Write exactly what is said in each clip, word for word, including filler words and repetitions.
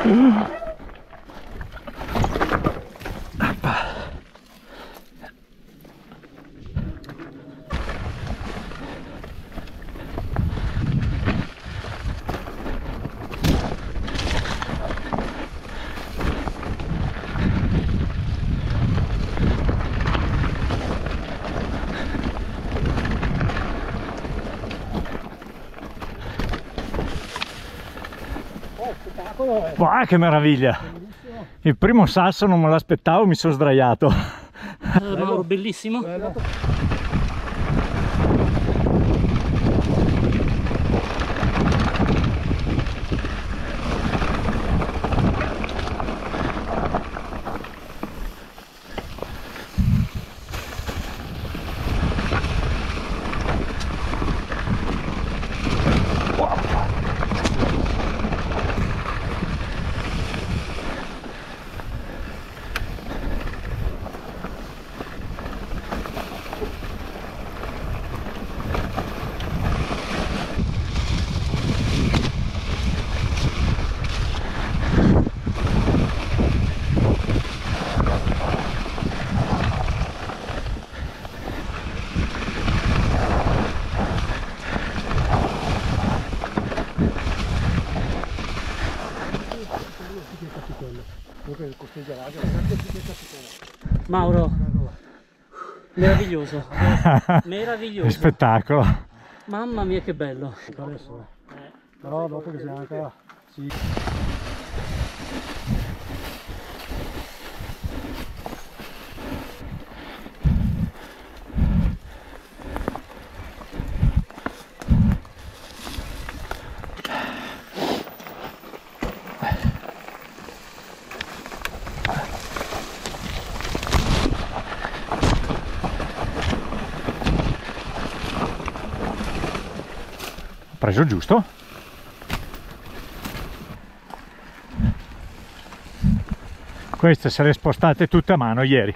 Wow, che meraviglia! Il primo sasso non me l'aspettavo, mi sono sdraiato. Mauro, bellissimo. Bello. Mauro, meraviglioso, meraviglioso. Che spettacolo. Mamma mia che bello. Adesso, eh. Però dopo che siamo ancora... Sì. Preso giusto? Queste se le spostate tutte a mano ieri.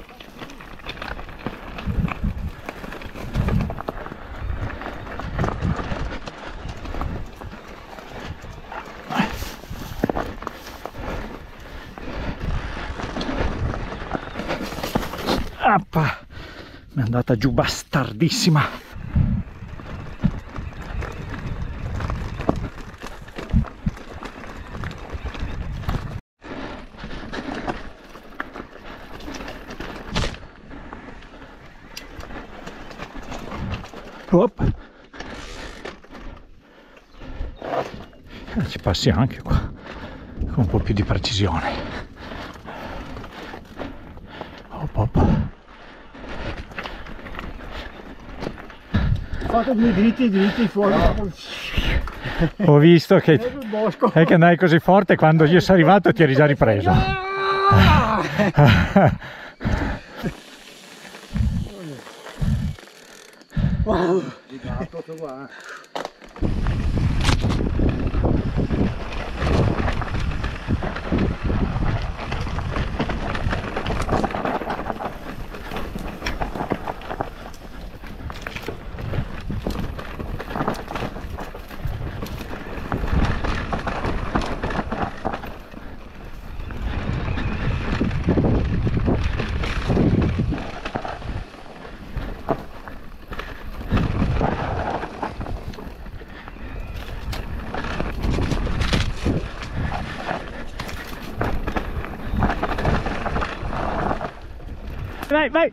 Appa, mi è andata giù bastardissima. Op. Ci passi anche qua con un po' più di precisione. Op, op. Fate due dritti dritti fuori. Ho visto che è che andai così forte, quando io sono arrivato ti eri già ripreso. Wow, proprio qua. Vai, vai!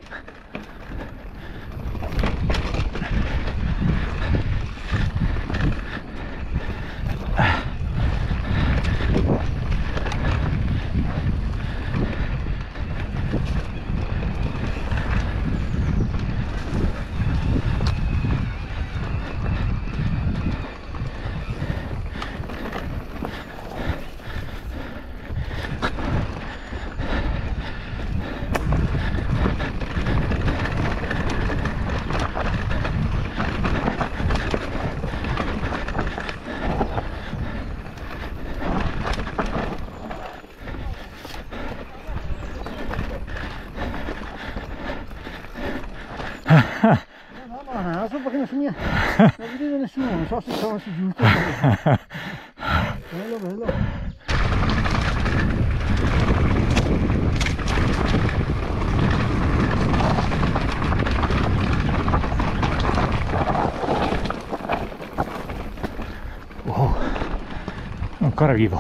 No, no, no, non so perché non si mi... non vedevo nessuno, non so se sono giusto. Bello, bello. ancora vivo.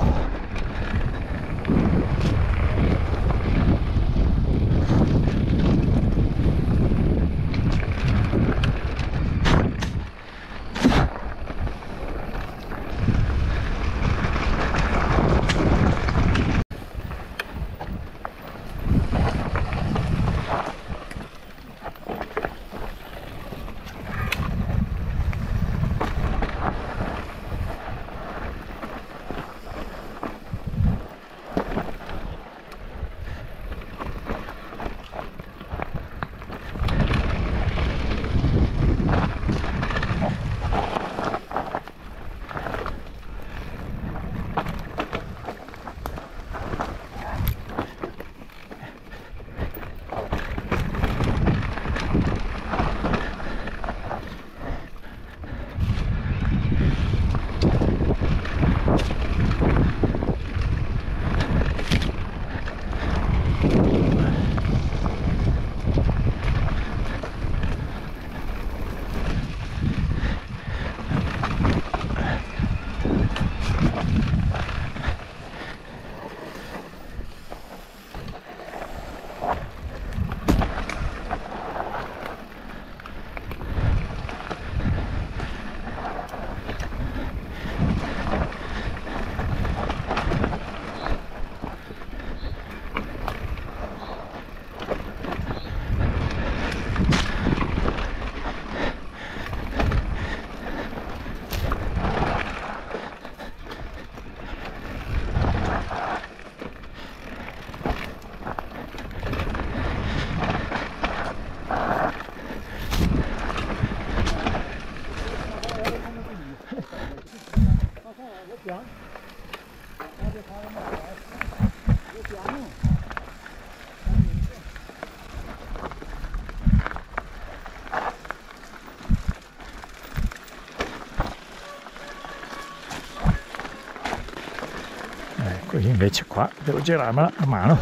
Ecco, io invece qua devo girarmela a mano,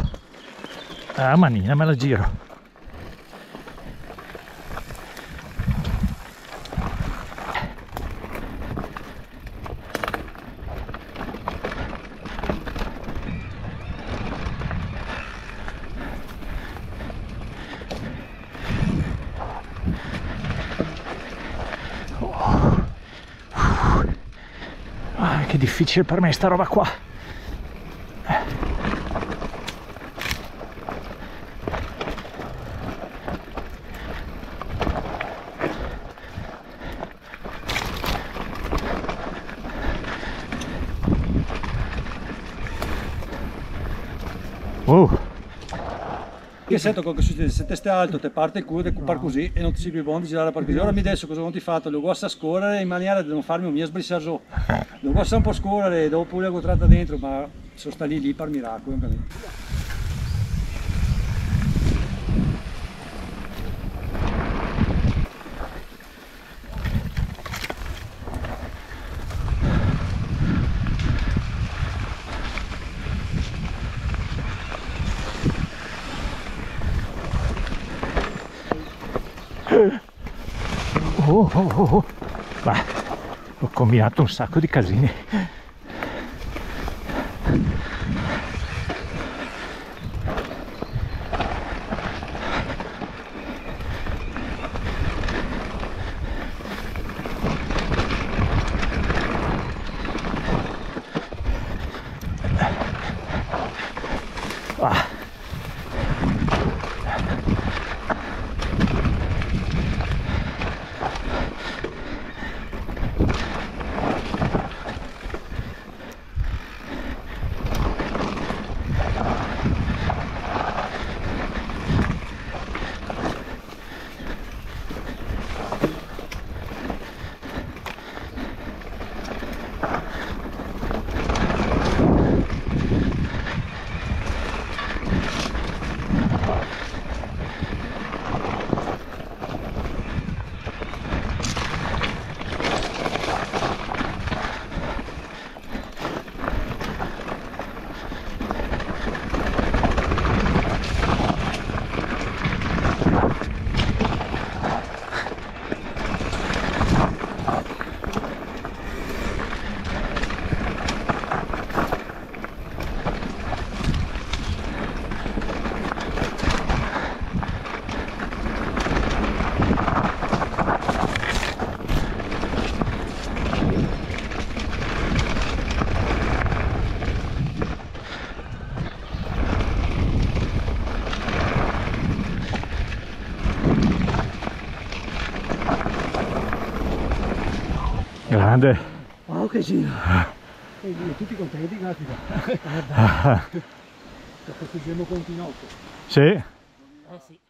a manina me la giro. Ah, che difficile per me sta roba qua. Oh. Che sento che succede? Se te stai alto, te parte il culo, te par così e non ti si più buono di girare per così. Ora mi adesso cosa non ti fatto? Lo gosto a scorrere in maniera di non farmi un mio sbrissare giù. Lo gosto un po' scorrere, dopo pure la tratta dentro, ma sono sta lì lì per miracolo. Oh, oh, oh, oh. Bah, ho combinato un sacco di casini. Ah. Grande. Oh che giro! E tutti contenti, caspita. Guarda. Sto facendo con Pinocchio. Sì. Eh sì.